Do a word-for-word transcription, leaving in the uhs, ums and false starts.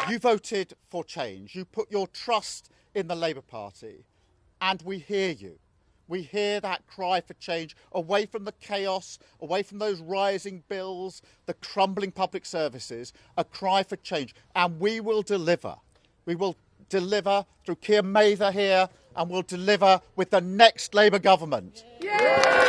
You voted for change. You put your trust in the Labour Party. And we hear you. We hear that cry for change, away from the chaos, away from those rising bills, the crumbling public services, a cry for change. And we will deliver. We will deliver through Keir Mather here, and we'll deliver with the next Labour government. Yeah.